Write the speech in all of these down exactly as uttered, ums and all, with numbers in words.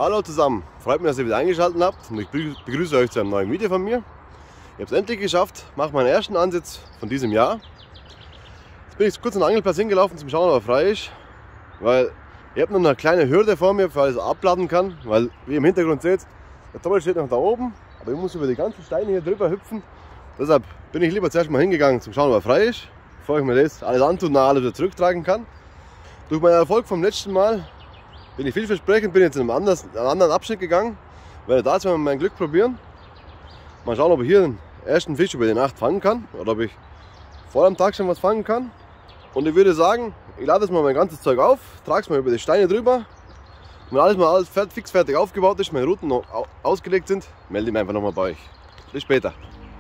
Hallo zusammen, freut mich, dass ihr wieder eingeschaltet habt und ich begrüße euch zu einem neuen Video von mir. Ich habe es endlich geschafft, mache meinen ersten Ansitz von diesem Jahr. Jetzt bin ich kurz an den Angelplatz hingelaufen zum Schauen, ob er frei ist, weil ich habe noch eine kleine Hürde vor mir, für alles abladen kann, weil wie ihr im Hintergrund seht, der Tommel steht noch da oben, aber ich muss über die ganzen Steine hier drüber hüpfen. Deshalb bin ich lieber zuerst mal hingegangen zum Schauen, ob er frei ist, bevor ich mir das alles antun und alles wieder zurücktragen kann. Durch meinen Erfolg vom letzten Mal bin ich vielversprechend, bin jetzt in einem anders, einen anderen Abschnitt gegangen. Werde da jetzt mal mein Glück probieren. Mal schauen, ob ich hier den ersten Fisch über die Nacht fangen kann oder ob ich vor dem Tag schon was fangen kann. Und ich würde sagen, ich lade jetzt mal mein ganzes Zeug auf, trage es mal über die Steine drüber. Und wenn alles mal alles fix fertig aufgebaut ist, meine Routen noch ausgelegt sind, melde ich mich einfach nochmal bei euch. Bis später.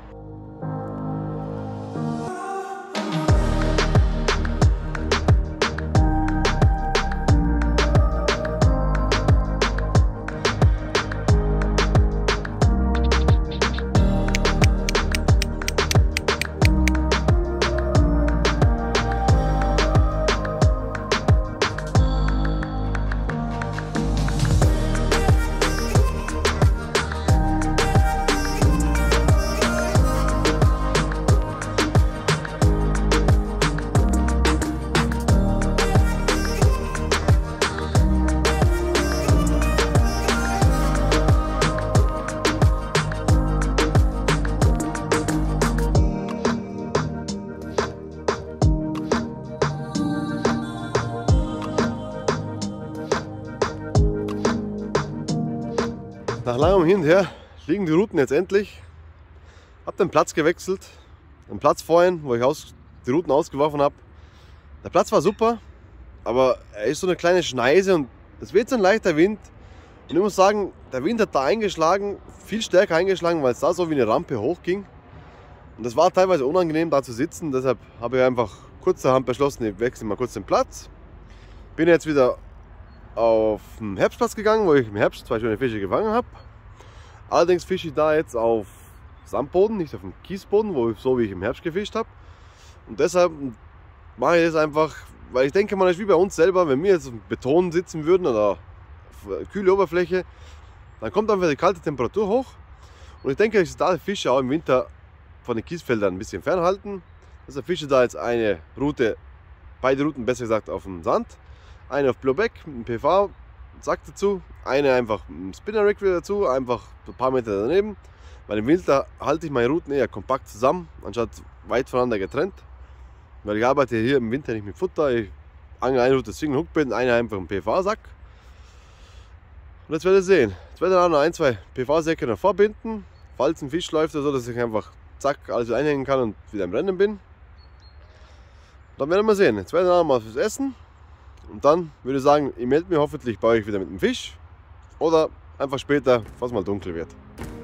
Nach langem Hin und Her liegen die Routen jetzt endlich. Habe den Platz gewechselt, den Platz vorhin, wo ich aus, die Routen ausgeworfen habe. Der Platz war super, aber er ist so eine kleine Schneise und es weht so ein leichter Wind. Und ich muss sagen, der Wind hat da eingeschlagen, viel stärker eingeschlagen, weil es da so wie eine Rampe hochging. Und das war teilweise unangenehm, da zu sitzen. Deshalb habe ich einfach kurzerhand beschlossen, ich wechsle mal kurz den Platz. Bin jetzt wieder auf den Herbstplatz gegangen, wo ich im Herbst zwei schöne Fische gefangen habe. Allerdings fische ich da jetzt auf Sandboden, nicht auf dem Kiesboden, wo ich, so wie ich im Herbst gefischt habe. Und deshalb mache ich das einfach, weil ich denke, man ist wie bei uns selber, wenn wir jetzt auf Beton sitzen würden oder auf kühle Oberfläche, dann kommt einfach die kalte Temperatur hoch. Und ich denke, dass da die Fische auch im Winter von den Kiesfeldern ein bisschen fernhalten. Deshalb fische ich da jetzt eine Route, beide Routen besser gesagt auf dem Sand. Eine auf Blowback mit einem P V-Sack dazu, eine einfach mit einem Spinner-Rig wieder dazu, einfach ein paar Meter daneben. Weil im Winter halte ich meine Routen eher kompakt zusammen, anstatt weit voneinander getrennt. Weil ich arbeite hier im Winter nicht mit Futter, ich angel eine Route Single Hookbait und eine einfach im P V-Sack. Und jetzt werdet ihr sehen, jetzt werde ich auch noch ein, zwei P V-Säcke noch vorbinden, falls ein Fisch läuft oder so, dass ich einfach zack alles wieder einhängen kann und wieder im Rennen bin. Dann werden wir sehen, jetzt werden wir noch mal fürs Essen. Und dann würde ich sagen, ich melde mich hoffentlich bei euch wieder mit dem Fisch oder einfach später, falls mal dunkel wird.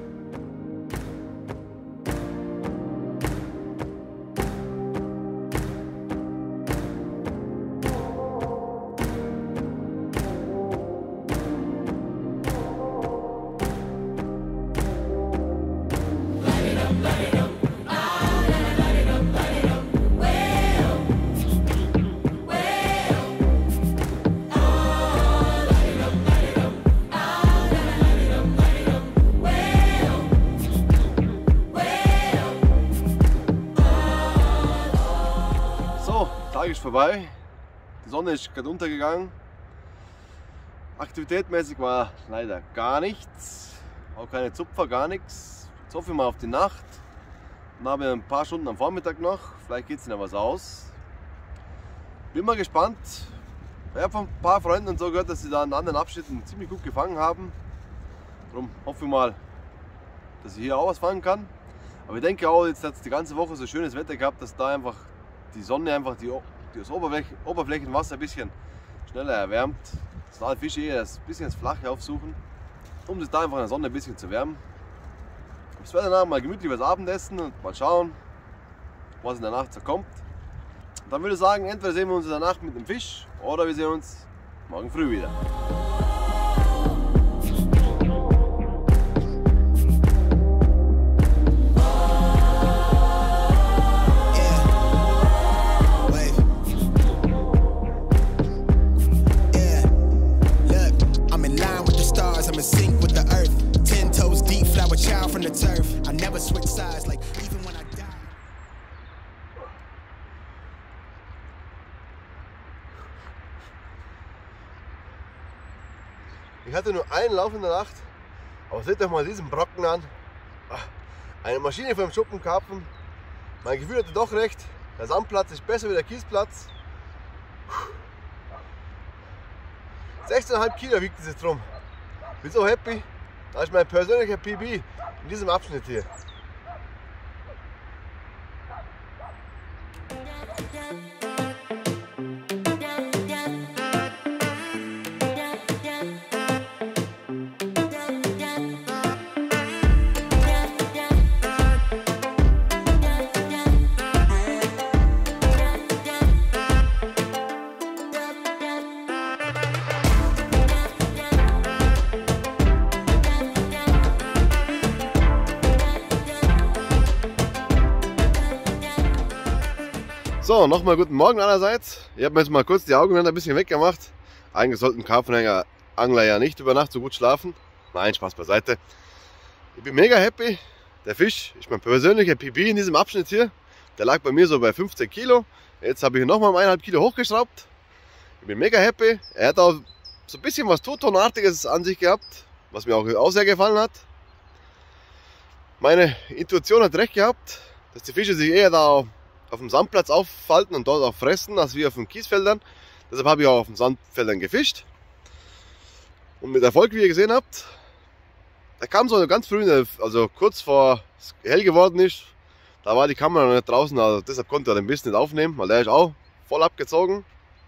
Der Tag ist vorbei, die Sonne ist gerade untergegangen. Aktivitätmäßig war leider gar nichts, auch keine Zupfer, gar nichts. Jetzt hoffe ich mal auf die Nacht. Dann habe ich ein paar Stunden am Vormittag noch, vielleicht geht es noch was aus. Bin mal gespannt. Ich habe von ein paar Freunden und so gehört, dass sie da in anderen Abschnitten ziemlich gut gefangen haben. Darum hoffe ich mal, dass ich hier auch was fangen kann. Aber ich denke auch, jetzt hat es die ganze Woche so schönes Wetter gehabt, dass da einfach die Sonne einfach die, das Oberfläche, Oberflächenwasser ein bisschen schneller erwärmt. Dass da die Fische eher ein bisschen das Flache aufsuchen, um sich da einfach in der Sonne ein bisschen zu wärmen. Ich werde danach mal gemütlich was Abendessen und mal schauen, was in der Nacht so kommt. Und dann würde ich sagen, entweder sehen wir uns in der Nacht mit dem Fisch oder wir sehen uns morgen früh wieder. switch sides, like even when I die. Ich hatte nur einen Lauf in der Nacht, aber seht euch mal diesen Brocken an. Eine Maschine vom Schuppenkarpfen. Mein Gefühl hatte doch recht. Der Sandplatz ist besser wie der Kiesplatz. sechzehn Komma fünf Kilo wiegt dieses drum. Bin so happy. Da ist mein persönlicher P B in diesem Abschnitt hier. So, nochmal guten Morgen allerseits. Ich habe mir jetzt mal kurz die Augen ein bisschen weggemacht. Eigentlich sollten Karpfenangler ja nicht über Nacht so gut schlafen. Nein, Spaß beiseite. Ich bin mega happy. Der Fisch ist mein persönlicher P B in diesem Abschnitt hier. Der lag bei mir so bei fünfzehn Kilo. Jetzt habe ich ihn nochmal um eineinhalb Kilo hochgeschraubt. Ich bin mega happy. Er hat auch so ein bisschen was Turtonartiges an sich gehabt, was mir auch, auch sehr gefallen hat. Meine Intuition hat recht gehabt, dass die Fische sich eher da auf dem Sandplatz aufhalten und dort auch fressen, als wie auf den Kiesfeldern. Deshalb habe ich auch auf den Sandfeldern gefischt. Und mit Erfolg, wie ihr gesehen habt. Da kam so ganz früh, also kurz vor es hell geworden ist, da war die Kamera noch nicht draußen, also deshalb konnte er den Biss nicht aufnehmen, weil der ist auch voll abgezogen.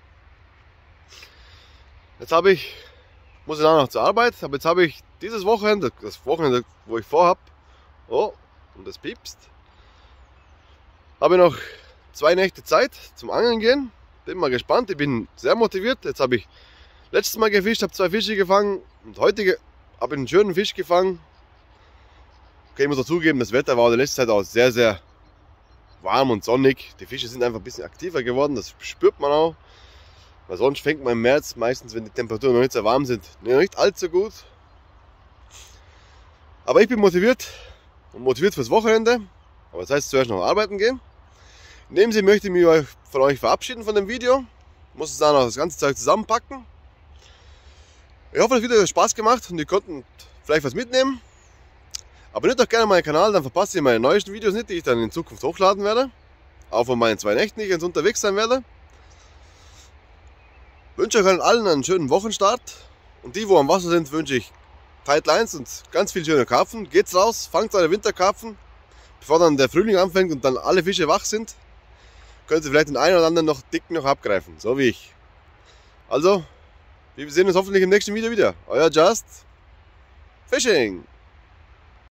Jetzt habe ich, muss ich auch noch zur Arbeit, aber jetzt habe ich dieses Wochenende, das Wochenende, wo ich vorhab, oh, und das piepst, habe ich noch zwei Nächte Zeit zum Angeln gehen. Bin mal gespannt, ich bin sehr motiviert. Jetzt habe ich letztes Mal gefischt, habe zwei Fische gefangen und heute habe ich einen schönen Fisch gefangen. Okay, ich muss auch zugeben, das Wetter war in der letzten Zeit auch sehr, sehr warm und sonnig. Die Fische sind einfach ein bisschen aktiver geworden, das spürt man auch. Weil sonst fängt man im März meistens, wenn die Temperaturen noch nicht sehr warm sind, nicht allzu gut. Aber ich bin motiviert und motiviert fürs Wochenende. Aber das heißt zuerst noch arbeiten gehen. In dem Sinne möchte ich mich von euch verabschieden von dem Video. Ich muss jetzt dann noch das ganze Zeug zusammenpacken. Ich hoffe, das Video hat Spaß gemacht und ihr konntet vielleicht was mitnehmen. Abonniert doch gerne meinen Kanal, dann verpasst ihr meine neuesten Videos nicht, die ich dann in Zukunft hochladen werde. Auch von meinen zwei Nächten, die ich jetzt unterwegs sein werde. Ich wünsche euch allen einen schönen Wochenstart. Und die, wo am Wasser sind, wünsche ich Tight Lines und ganz viele schöne Karpfen. Geht's raus, fangt eure Winterkarpfen. Bevor dann der Frühling anfängt und dann alle Fische wach sind, können Sie vielleicht den einen oder anderen noch dick noch abgreifen, so wie ich. Also, wir sehen uns hoffentlich im nächsten Video wieder. Euer Just Fishing.